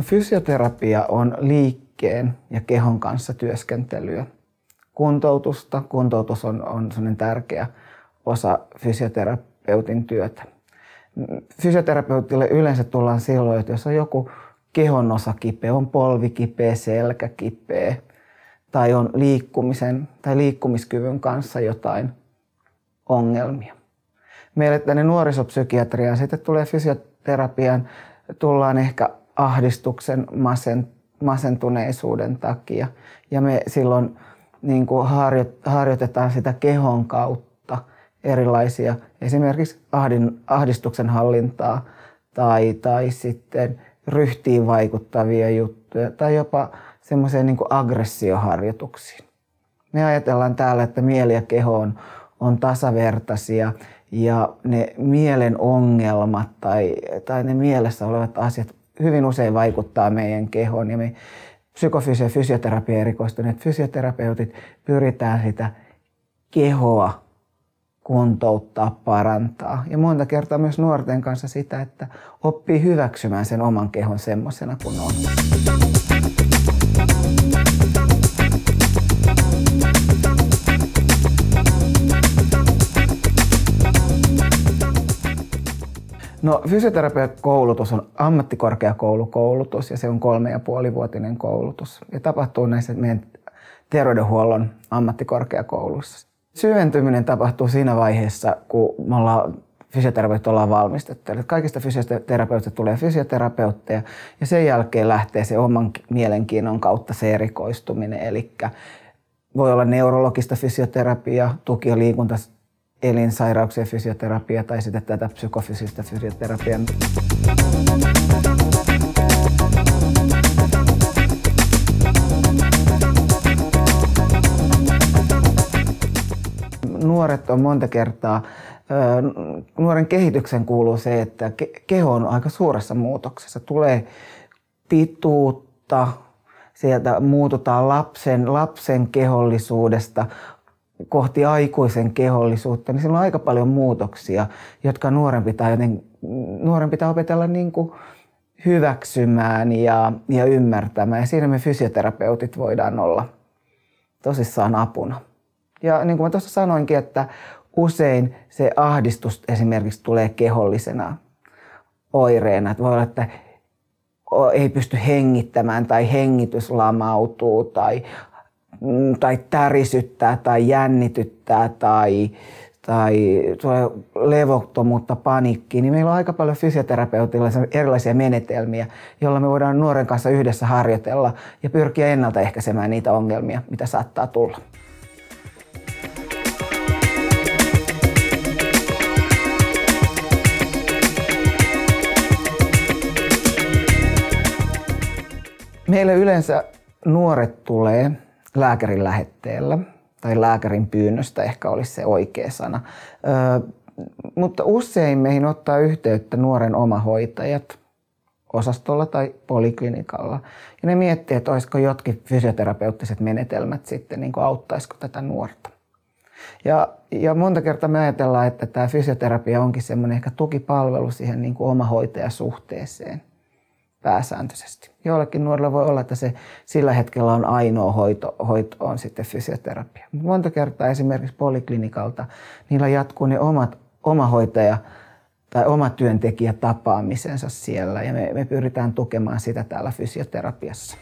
Fysioterapia on liikkeen ja kehon kanssa työskentelyä. Kuntoutus on sellainen tärkeä osa fysioterapeutin työtä. Fysioterapeutille yleensä tullaan silloin, että jos on joku kehon osa kipeä, on polvi kipeä, selkä kipeä tai on liikkumisen tai liikkumiskyvyn kanssa jotain ongelmia. Meille tänne nuorisopsykiatriaan sitten tulee fysioterapiaan, tullaan ehkä ahdistuksen, masentuneisuuden takia ja me silloin niin kuin harjoitetaan sitä kehon kautta erilaisia esimerkiksi ahdistuksen hallintaa tai sitten ryhtiin vaikuttavia juttuja tai jopa semmoisia niin kuin aggressioharjoituksia. Me ajatellaan täällä, että mieli ja keho on tasavertaisia ja ne mielen ongelmat tai ne mielessä olevat asiat hyvin usein vaikuttaa meidän kehoon. Ja me psykofysio- ja fysioterapia erikoistuneet fysioterapeutit pyritään sitä kehoa kuntouttaa, parantaa. Ja monta kertaa myös nuorten kanssa sitä, että oppii hyväksymään sen oman kehon semmoisena kuin on. No, fysioterapiakoulutus on ammattikorkeakoulukoulutus ja se on 3,5-vuotinen koulutus. Ja tapahtuu näissä meidän terveydenhuollon ammattikorkeakouluissa. Syventyminen tapahtuu siinä vaiheessa, kun me fysioterapeutit ollaan valmistettu. Kaikista fysioterapeutista tulee fysioterapeutteja ja sen jälkeen lähtee se oman mielenkiinnon kautta se erikoistuminen. Eli voi olla neurologista fysioterapiaa, tuki- ja elinsairauksien fysioterapia tai sitten tätä psykofysistä fysioterapiaa. Nuoret on monta kertaa, nuoren kehityksen kuuluu se, että keho on aika suuressa muutoksessa. Tulee pituutta, sieltä muututaan lapsen kehollisuudesta kohti aikuisen kehollisuutta, niin siinä on aika paljon muutoksia, jotka nuoren pitää opetella niin kuin hyväksymään ja ymmärtämään. Ja siinä me fysioterapeutit voidaan olla tosissaan apuna. Ja niin kuin mä tuossa sanoinkin, että usein se ahdistus esimerkiksi tulee kehollisena oireena. Että voi olla, että ei pysty hengittämään tai hengitys lamautuu tai tärisyttää tai jännityttää tai tulee levottomuutta, paniikkiä, niin meillä on aika paljon fysioterapeutilla erilaisia menetelmiä, joilla me voidaan nuoren kanssa yhdessä harjoitella ja pyrkiä ennaltaehkäisemään niitä ongelmia, mitä saattaa tulla. Meille yleensä nuoret tulee lääkärin lähetteellä tai lääkärin pyynnöstä ehkä olisi se oikea sana. Mutta usein meihin ottaa yhteyttä nuoren omahoitajat osastolla tai poliklinikalla. Ja ne miettii, että olisiko jotkin fysioterapeuttiset menetelmät sitten, niin kuin auttaisiko tätä nuorta. Ja monta kertaa me ajatellaan, että tämä fysioterapia onkin semmoinen ehkä tukipalvelu siihen niin kuin omahoitajasuhteeseen pääsääntöisesti. Joillekin nuorilla voi olla, että se sillä hetkellä on ainoa hoito on sitten fysioterapia. Monta kertaa esimerkiksi poliklinikalta niillä jatkuu ne omahoitaja tai oma työntekijätapaamisensa siellä ja me pyritään tukemaan sitä täällä fysioterapiassa.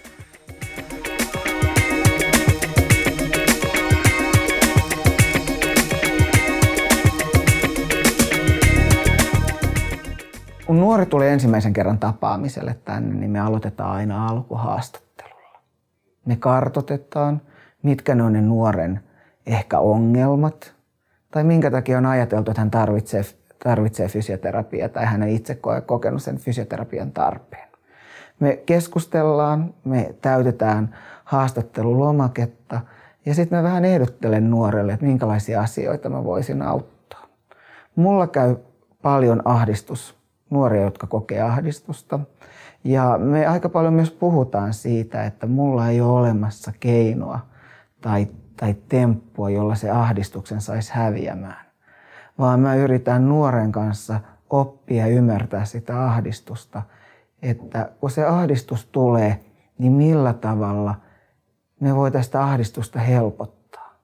Kun nuori tulee ensimmäisen kerran tapaamiselle tänne, niin me aloitetaan aina alkuhaastattelulla. Me kartoitetaan, mitkä ne on ne nuoren ehkä ongelmat, tai minkä takia on ajateltu, että hän tarvitsee fysioterapiaa, tai hän on itse kokenut sen fysioterapian tarpeen. Me keskustellaan, me täytetään haastattelulomaketta, ja sitten mä vähän ehdottelen nuorelle, että minkälaisia asioita mä voisin auttaa. Mulla käy paljon nuoria, jotka kokee ahdistusta. Ja me aika paljon myös puhutaan siitä, että mulla ei ole olemassa keinoa tai temppua, jolla se ahdistuksen saisi häviämään. Vaan mä yritän nuoren kanssa oppia ja ymmärtää sitä ahdistusta että kun se ahdistus tulee, niin millä tavalla me voitaisiin sitä ahdistusta helpottaa.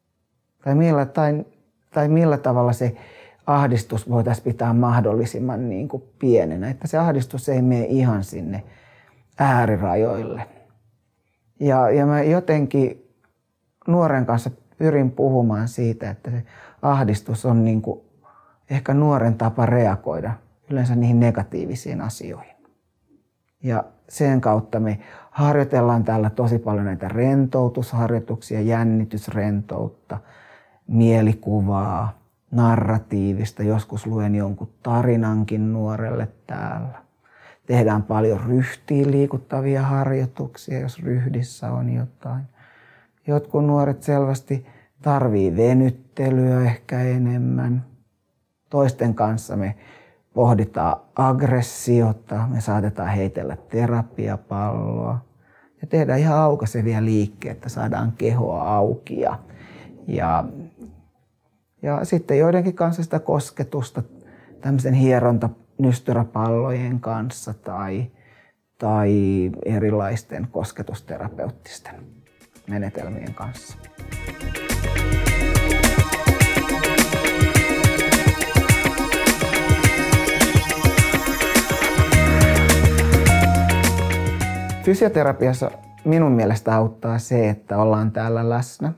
Tai millä tavalla se ahdistus voitaisiin pitää mahdollisimman niin kuin pienenä, että se ahdistus ei mene ihan sinne äärirajoille. Ja mä jotenkin nuoren kanssa pyrin puhumaan siitä, että se ahdistus on niin kuin ehkä nuoren tapa reagoida yleensä niihin negatiivisiin asioihin. Ja sen kautta me harjoitellaan täällä tosi paljon näitä rentoutusharjoituksia, jännitysrentoutta, mielikuvaa, narratiivista. Joskus luen jonkun tarinankin nuorelle täällä. Tehdään paljon ryhtiin liikuttavia harjoituksia, jos ryhdissä on jotain. Jotkut nuoret selvästi tarvii venyttelyä ehkä enemmän. Toisten kanssa me pohditaan aggressiota, me saatetaan heitellä terapiapalloa ja tehdään ihan aukaisevia liikkeitä, että saadaan kehoa auki. Ja sitten joidenkin kanssa sitä kosketusta tämmöisen hierontanystyrapallojen kanssa tai erilaisten kosketusterapeuttisten menetelmien kanssa. Fysioterapiassa minun mielestä auttaa se, että ollaan täällä läsnä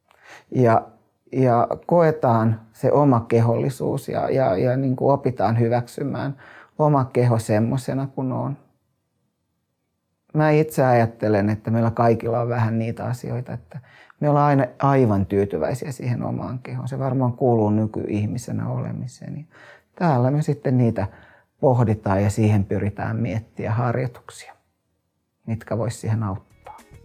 ja koetaan se oma kehollisuus ja niin kuin opitaan hyväksymään oma keho semmoisena kuin on. Mä itse ajattelen, että meillä kaikilla on vähän niitä asioita, että me ollaan aina aivan tyytyväisiä siihen omaan kehoon. Se varmaan kuuluu nykyihmisenä olemiseen. Täällä me sitten niitä pohditaan ja siihen pyritään miettiä harjoituksia, mitkä vois siihen auttaa.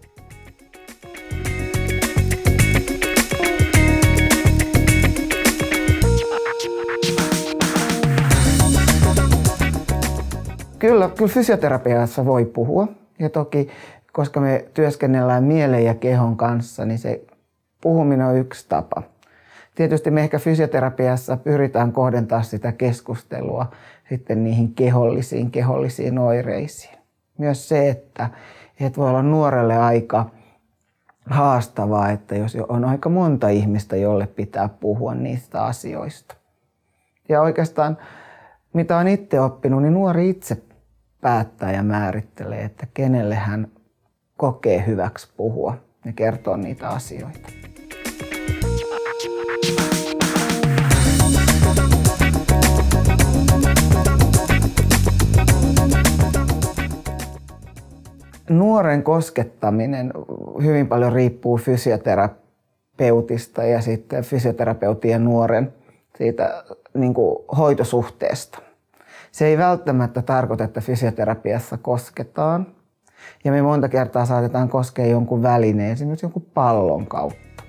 Kyllä fysioterapiassa voi puhua. Ja toki, koska me työskennellään mielen ja kehon kanssa, niin se puhuminen on yksi tapa. Tietysti me ehkä fysioterapiassa pyritään kohdentamaan sitä keskustelua sitten niihin kehollisiin oireisiin. Myös se, että voi olla nuorelle aika haastavaa, että jos on aika monta ihmistä, jolle pitää puhua niistä asioista. Ja oikeastaan, mitä olen itse oppinut, niin nuori itse päättää ja määrittelee, että kenelle hän kokee hyväksi puhua ja kertoa niitä asioita. Nuoren koskettaminen hyvin paljon riippuu fysioterapeutista ja sitten fysioterapeutin ja nuoren siitä niin kuin hoitosuhteesta. Se ei välttämättä tarkoita, että fysioterapiassa kosketaan. Ja me monta kertaa saatetaan koskea jonkun välineen, esimerkiksi jonkun pallon kautta.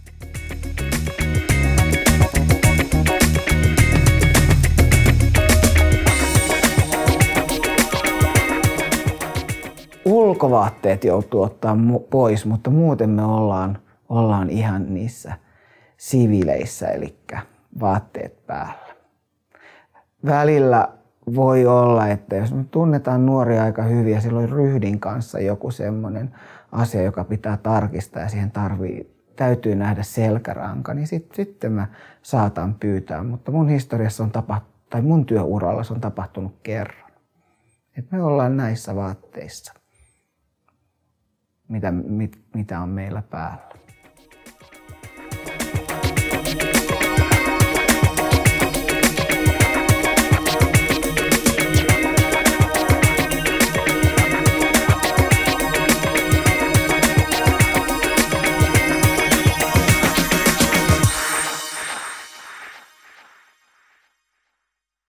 Ulkovaatteet joutuu ottaa pois, mutta muuten me ollaan ihan niissä sivileissä, eli vaatteet päällä. Välillä voi olla, että jos me tunnetaan nuoria aika hyvin ja silloin ryhdin kanssa joku semmoinen asia, joka pitää tarkistaa ja siihen täytyy nähdä selkäranka, niin sitten mä saatan pyytää. Mutta mun historiassa tai mun työuralla se on tapahtunut kerran. Et me ollaan näissä vaatteissa, mitä on meillä päällä.